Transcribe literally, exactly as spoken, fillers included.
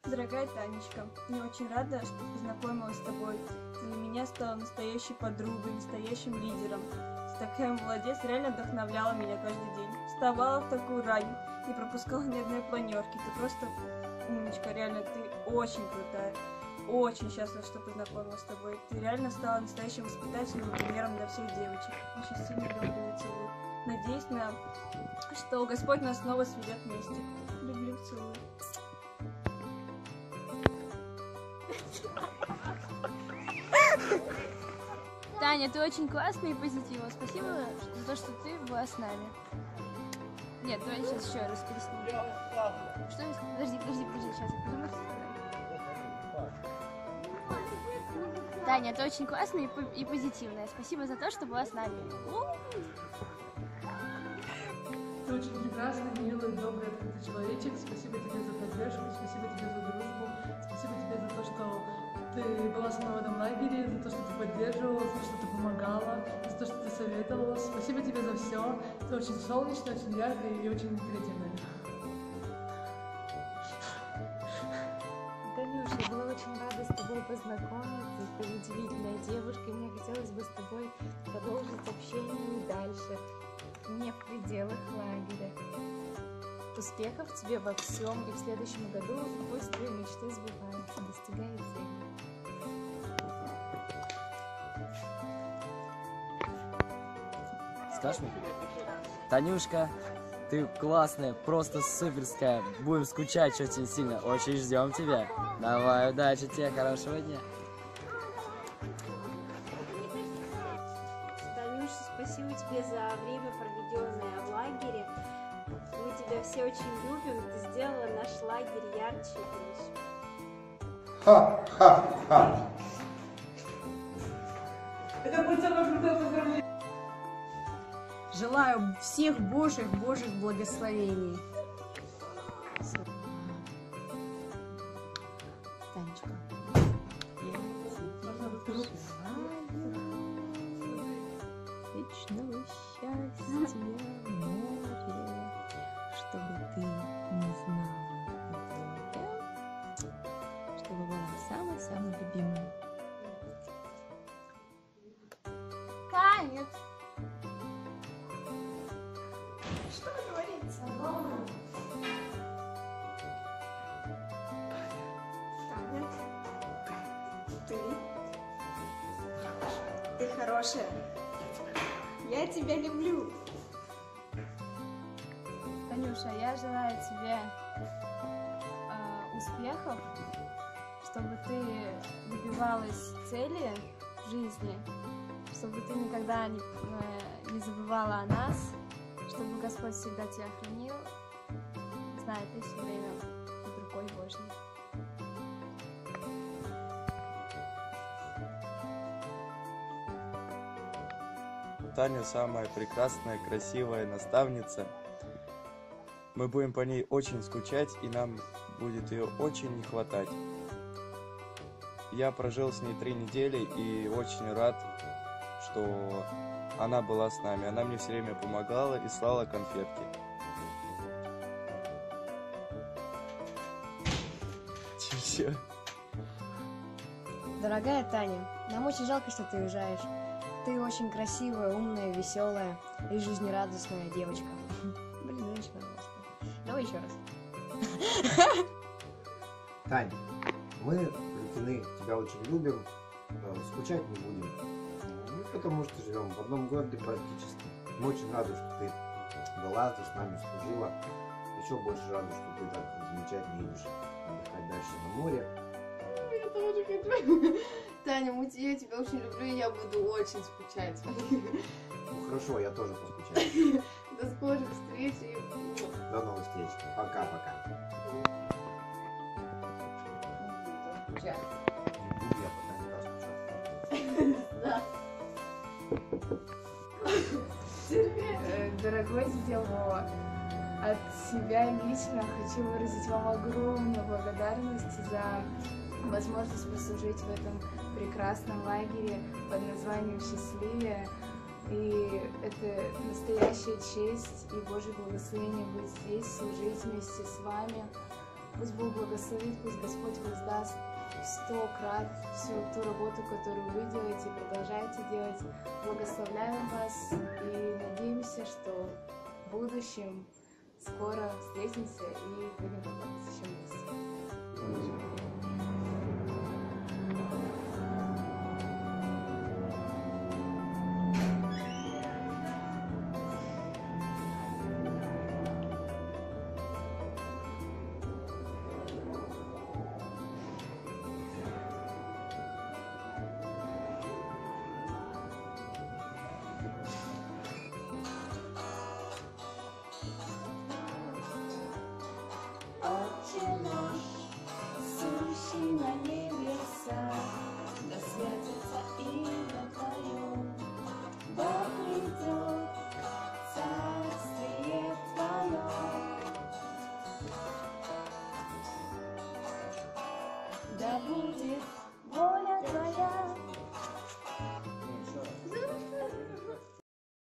Дорогая Танечка, я очень рада, что познакомилась с тобой. Ты для меня стала настоящей подругой, настоящим лидером. Ты такая молодец, реально вдохновляла меня каждый день. Вставала в такую рань, не пропускала ни одной планерки. Ты просто умничка, реально, ты очень крутая. Очень счастлива, что познакомилась с тобой. Ты реально стала настоящим воспитателем и примером для всех девочек. Очень сильно люблю и целую. Надеюсь, на... что Господь нас снова сведет вместе. Люблю, целую. Таня, ты очень классная и позитивная. Спасибо за то, что ты была с нами. Нет, давай сейчас еще раз переснимем. Что? Подожди, подожди, подожди, сейчас я подумаю. Таня, ты очень классная и позитивная. Спасибо за то, что была с нами. Ты очень прекрасный, милый, добрый, открытый человечек. Спасибо тебе за поддержку, спасибо тебе за дружбу, спасибо тебе за то, что ты была со мной в этом лагере, за то, что ты поддерживала, за то, что ты помогала, за то, что ты советовала. Спасибо тебе за все. Ты очень солнечная, очень яркая и очень креативная. Танюша, я была очень рада с тобой познакомиться. Ты удивительная девушка, и мне хотелось бы с тобой продолжить общение и дальше, не в пределах лагеря. Успехов тебе во всем, и в следующем году пусть твои мечты сбываются, достигай цели. Скажешь мне? Танюшка, ты классная, просто суперская. Будем скучать очень сильно, очень ждем тебя. Давай, удачи тебе, хорошего дня. Танюша, спасибо тебе за время, проведенное в лагере. Мы тебя все очень любим. Ты сделала наш лагерь ярче и больше. Ха-ха-ха! Это будет самое крутое поздравление. Желаю всех Божьих, Божьих благословений. Танечка, вечного счастья море, чтобы ты не знала горя, чтобы была самой-самой любимой. Танец! Что говорится? Таня, ты? Ты хорошая. Я тебя люблю. Танюша, я желаю тебе э, успехов, чтобы ты добивалась цели в жизни, чтобы ты никогда не, э, не забывала о нас, чтобы Господь всегда тебя хранил. Знаю, ты все время под рукой Божьей. Таня самая прекрасная, красивая наставница. Мы будем по ней очень скучать, и нам будет ее очень не хватать. Я прожил с ней три недели и очень рад, что она была с нами. Она мне все время помогала и слала конфетки. Все. Дорогая Таня, нам очень жалко, что ты уезжаешь. Ты очень красивая, умная, веселая и жизнерадостная девочка. Блин, очень пожалуйста. Давай еще раз. Тань, мы влюблены, тебя очень любим, скучать не будем. Ну, потому что живем в одном городе практически. Мы очень рады, что ты была, ты с нами служила. Еще больше рады, что ты так замечательно едешь отдыхать дальше на море. Я тоже хочу. Таня, я тебя очень люблю, и я буду очень скучать. Ну хорошо, я тоже поскучаю. До скорых встреч и... До новых встреч. Пока-пока. Не буду я пока не поскучал. Дорогой дядя Вова, от себя лично хочу выразить вам огромную благодарность за возможность послужить в этом прекрасном лагере под названием «Счастливее». И это настоящая честь и Божье благословение быть здесь, служить вместе с вами. Пусть Бог благословит, пусть Господь воздаст в сто крат всю ту работу, которую вы делаете, продолжаете делать. Благословляем вас и надеемся, что в будущем скоро встретимся и будем работать еще вместе. Отче наш, сущий на небесах, да святится имя Твое, да придет царствие Твое. Да будет воля Твоя